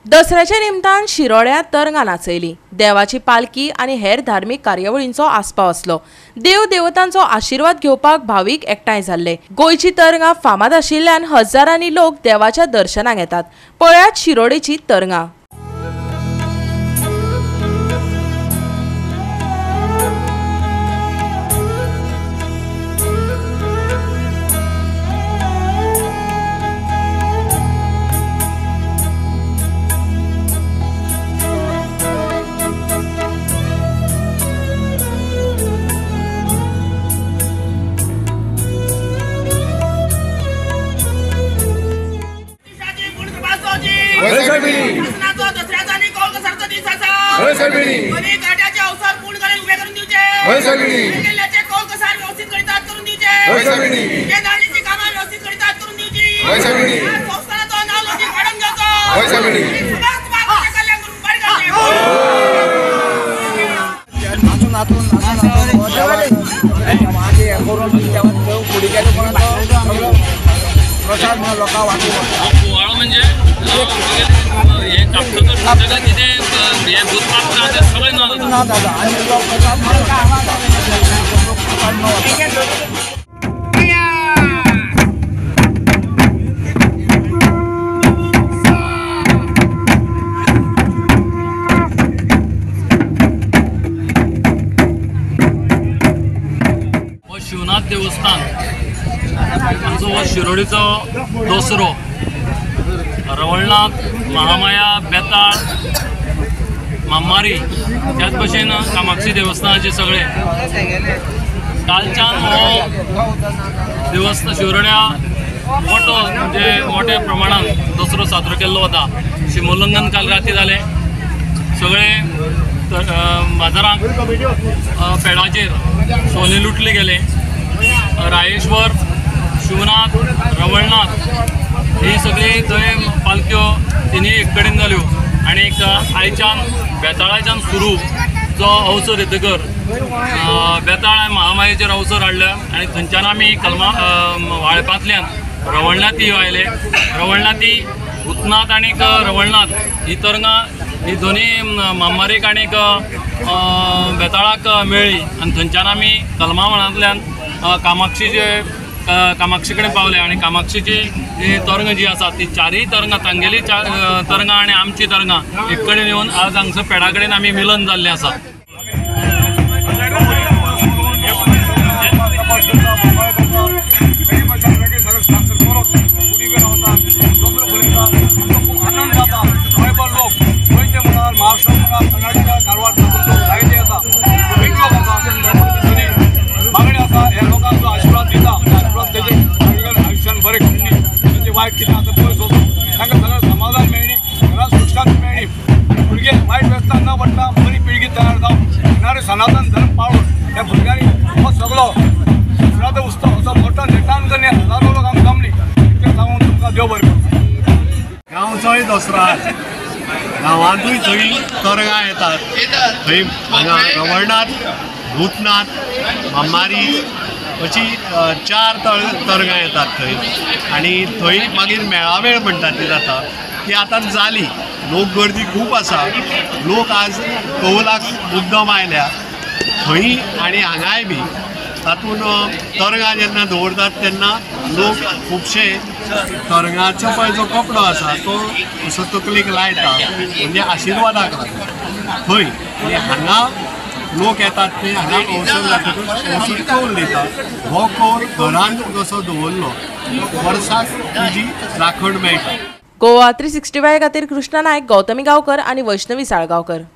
दसऱ्याच्या निमतान शिरोड्यात तरंगा नाचयली। देवाची पालखी आणि हेर धार्मिक कार्यावळींचो आस्पाव असलो। देव देवतांचो आशीर्वाद घेवपाक भाविक एकठांय जाल्ले। गोयची तरंगा फामाद आशिल्ल्यान हजारांनी लोक देवाच्या दर्शनाक येतात। पळयात शिरोडेची तरंगा। शिवनाथ देवस्थान आमचो हो शिरोडीचो दसरो रवळनाथ महामाया बेताळ मामारी त्याच भशेन कामाक्षी देवस्थानाचे सगळे कालच्यान हो देवस्थान शिरोड्या मोठो म्हणजे मोठ्या प्रमाणात दसरो साजरो केल्लो वता। शिमोल्लंघन काल राती जाले। सगळे बाजारांत पेडाचेर सोने लुटले गेले। रायेश्वर शिवनाथ रवळनाथ ही सगळी थंय पालख्यो तिनी एक कडेन जाल्यो आनी आयच्यान बेताळाच्यान सुरू जो अवसर येतकर बेताळ महामायेचेर अवसर हाडल्या आनी थंयच्यान आमी कलमा वाळपांतल्यान रवळनाथी आयले। रवळनाथी भूतनाथ आनी रवळनाथ ही तरंगा ही दोन्ही मामारीक आनी बेताळाक मेळ्ळी आनी थंयच्यान आमी कलमा मळांतल्यान कामाक्षी कडेन पावले आनी कामाक्षीची जी तरंगा जी आसा ती चारय तरंगा तांगेली तरंगा आनी आमची तरंगा एक कडेन येवन आज हांगसर पेडा कडेन आमी मिलन जाल्लें आसा। वायट कितें आतां पयस वचून तांकां सगळें समाधान मेळ्ळी, घरां सुखान मेळ्ळी। भुरगे वायट वेस्तान न पडटा बरी पिळगी तयार जावन येणारे सनातन धर्म पाळून ह्या भुरग्यांनी हो सगळो दसऱ्याचो उत्सव असो मोठो नेटान करून हजारो लोक आमकां जमली तें सांगून तुमकां देव बरें करूं। गांवचोय दसरो गांवांतूय थंय तरंगा येतात। थंय हांगा रवळनाथ भूतनाथ मामारी अशी 4 तरंगा येतात थंय आनी थंय मागीर मेळावेळ म्हणटात ती जाता ती आतां जाली। लोक गर्दी खूब आसा। लोक आज कौलाक मुद्दम आयल्या थंय आनी हांगाय बी तातूंत तरंगा जेन्ना दवरतात तेन्ना लोक खुबशे तरंगाचो पळय जो कपडो आसा तो असो तकलेक लायता म्हणजे आशिर्वादाक लागता थंय आनी हांगा लोक येतात ते हांगा अवसर जातकच अवसर कौल दितात। हो कौल घरांत जसो दवरलो वर्साक तुजी राखण मेळटा। गोवा 365 खातीर कृष्णा नायक, गौतमी गांवकर आनी वैष्णवी साळगांवकर।